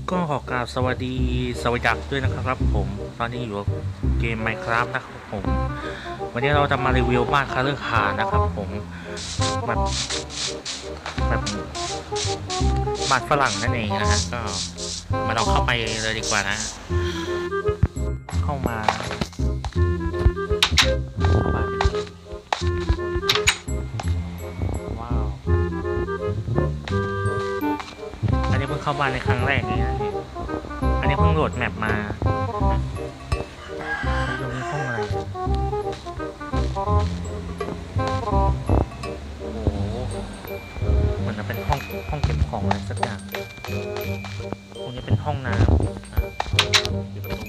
ก็ขอกราบสวัสดีสวัสดีด้วยนะครับผมตอนนี้อยู่เกม Minecraft นะครับผมวันนี้เราจะมารีวิวบ้านคาลือหาดนะครับผมแบบบ้านฝรั่งนั่นเองนะฮะก็มาลองเข้าไปเลยดีกว่านะเข้ามาบ้านว้าวอันนี้เพิ่งเข้าบ้านในครั้งแรกนี่นะอันนี้เพิ่งโหลดแมปมาตรงนี้ห้องอะไรโอ้โหเหมือนจะเป็นห้องเก็บของอะไรสักอย่างตรงนี้เป็นห้องน้ำปิดประตู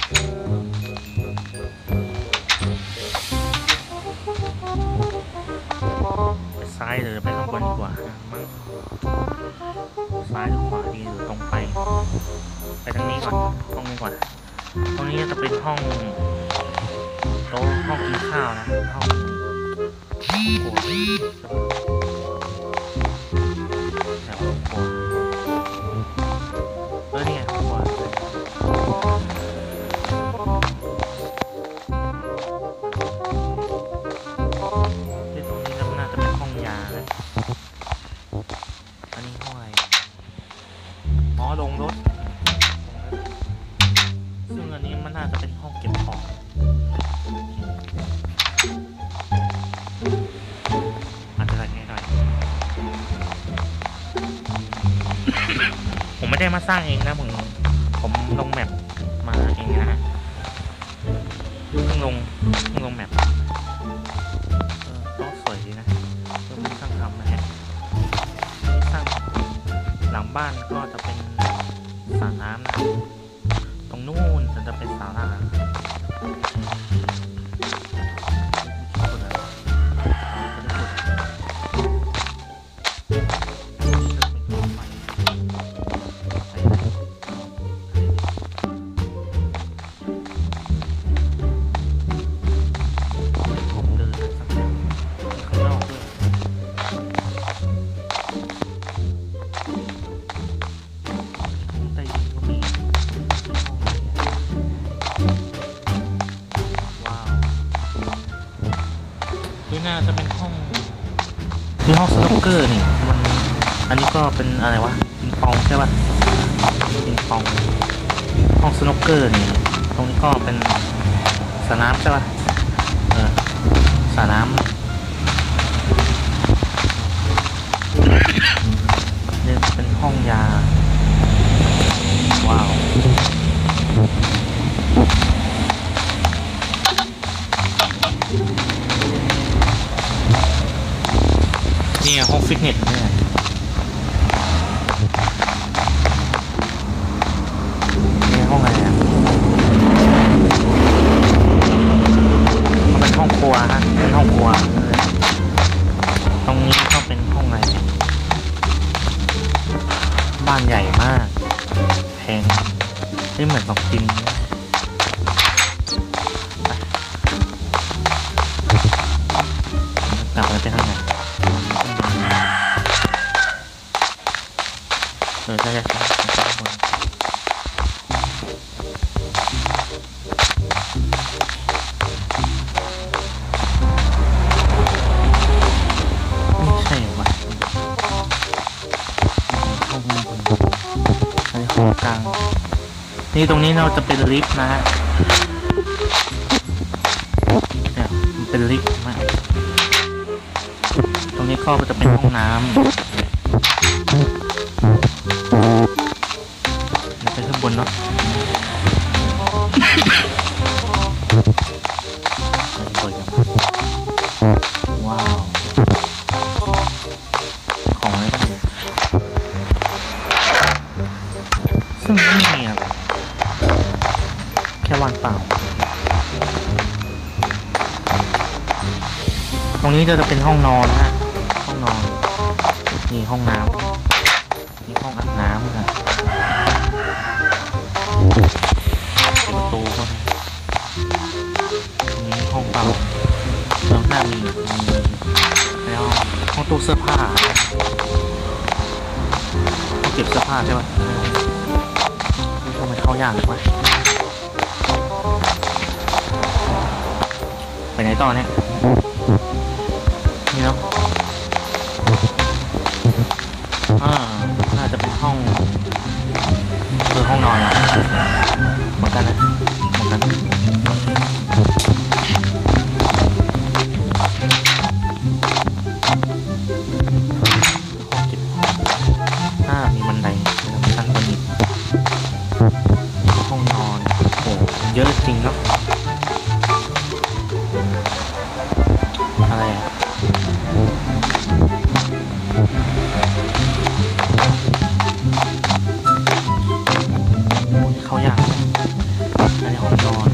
ไปซ้ายหรือไปข้างบนดีกว่ามั้งซ้ายหรือขวาดีหรือตรงไปทางนี้ก่อนห้องนี้ก่อนตรงนี้จะเป็นห้องโต๊ะห้องกินข้าวนะห้องครัวแถวห้องครัวนี่ไงห้องครัวที่ตรงนี้น่าจะเป็นห้องยาเลยอันนี้ห้องอะไรอ๋อลงรถซึ่งอันนี้มันน่าจะเป็นห้องเก็บของอาจจะอะไรนิดหน่อยผมไม่ได้มาสร้างเองนะผมลงแมปมาเองนะฮะเพิ่งลงแมปก็สวยดีนะเพิ่งสร้างทำนะฮะสร้างหลังบ้านก็จะเป็นสระน้ำนะตรงนู้นจะเป็นศาลาน่าจะเป็นห้องที่ห้องสโนว์เกอร์นี่มันอันนี้ก็เป็นอะไรวะปิงปองใช่ป่ะปิงปองห้องสโนว์เกอร์นี่ตรงนี้ก็เป็นสระน้ำใช่ป่ะสระน้ำนี่เป็นห้องยาว้าวนี่ห้องฟิตเนสเนี่ยนี่ห้องอะไรอ่ะมันเป็นห้องครัวฮะเป็นห้องครัวตรงนี้ก็เป็นห้องอะไรบ้านใหญ่มากแพงไม่เหมือนของจริงกลับไปทางไหนใช่ใช่คนไม่ใช่วะห้องบนอันนี้ห้องกลางนี่ตรงนี้เราจะเป็นลิฟต์นะฮะเนี่ยมันเป็นลิฟต์มากตรงนี้ก็จะเป็นห้องน้ำไปข้างบนเนาะว้าวของอะไรบ้างซึ่งไม่มีอะไรแค่วางเปล่าตรงนี้จะเป็นห้องนอนนะห้องนอนนี่ห้องน้ำนี่ห้องอาบน้ำนะประตูก็นี่ห้องเปล่าแล้วหน้ามีแล้วห้องตู้เสื้อผ้าห้องเก็บเสื้อผ้าใช่ไหมเข้ายากเลยวะไปไหนต่อเนี่ยนี่เนาะน่าจะเป็นห้องห้องนอนอะเหมือนกันนะเหมือนกันมีบันไดชั้นบนอีกห้องนอนโอ้เยอะจริงเนาะอะไรอะเขาอยากอันนี้ห้องนอน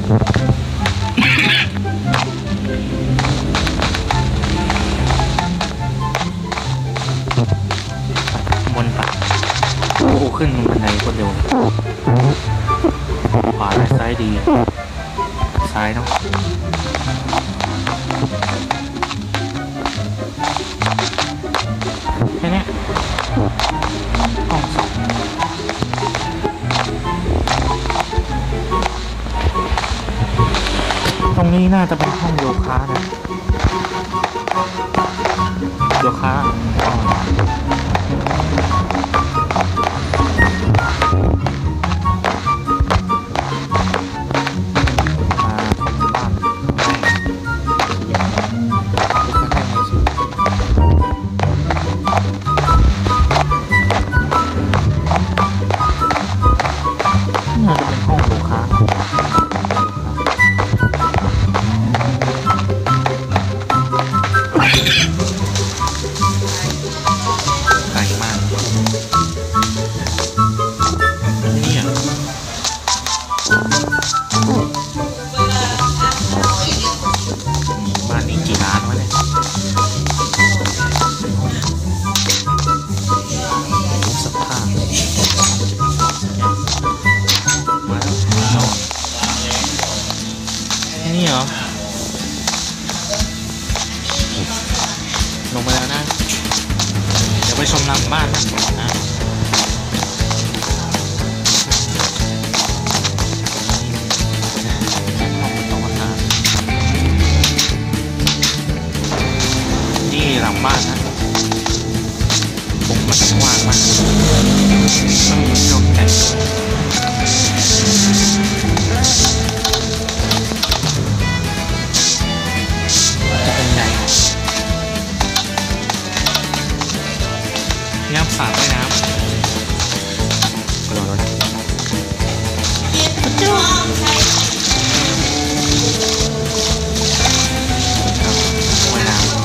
บนปะโอ้ขึ้นบันไดคนเดียวขวาและซ้ายดีซ้ายเนาะแค่นี้ห้องสองตรงนี้น่าจะเป็นห้องโยคะนะโยคะนี่เหรอลงไปแล้วนะเดี๋ยวไปชมหลังบ้านนะนี่หลังบ้านนะผมมันกว้างมากต้องมีโยกแก่ย่ำสาดด้วยน้ำกระโดดแล้วนะว่ายน้ำ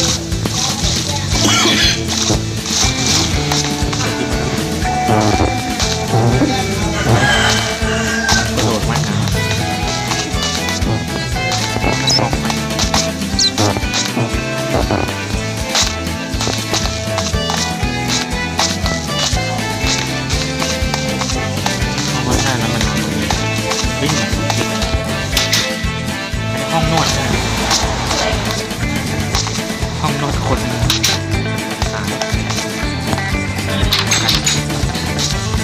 กระโดดว่ายน้ำสองวิ่งห้องนวดห้องนวดคน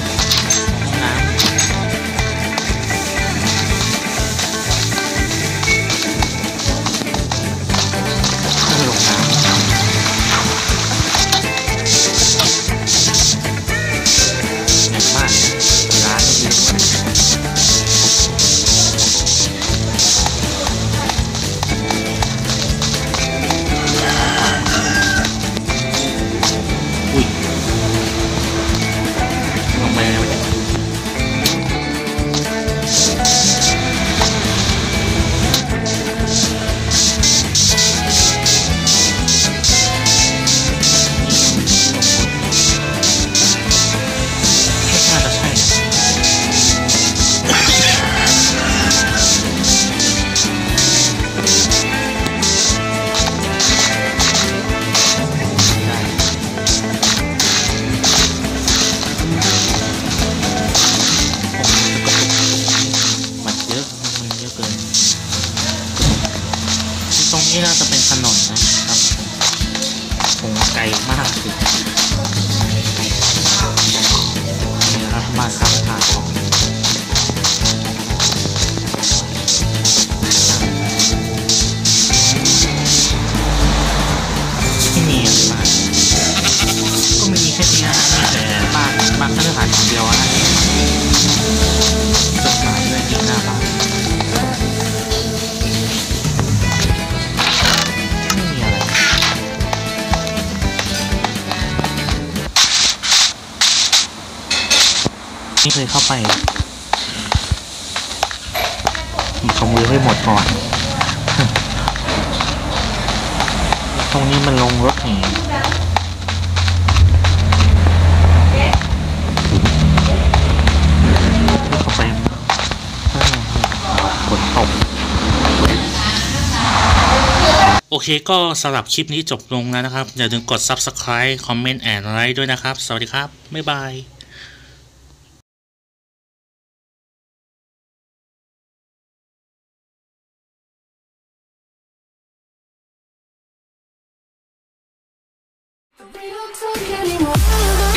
มาแค่หาอย่างเดียวนะจดหมายด้วยที่หน้าบ้านไม่มีอะไรนี่เคยเข้าไปขโมยให้หมดก่อน ตรงนี้มันลงรถหนีเข้าไปฝนตกโอเคก็สำหรับคลิปนี้จบลงแล้วนะครับอย่าลืมกด Subscribe คอมเมนต์แอนด์ไลค์ด้วยนะครับสวัสดีครับบ๊ายบาย We don't talk anymore.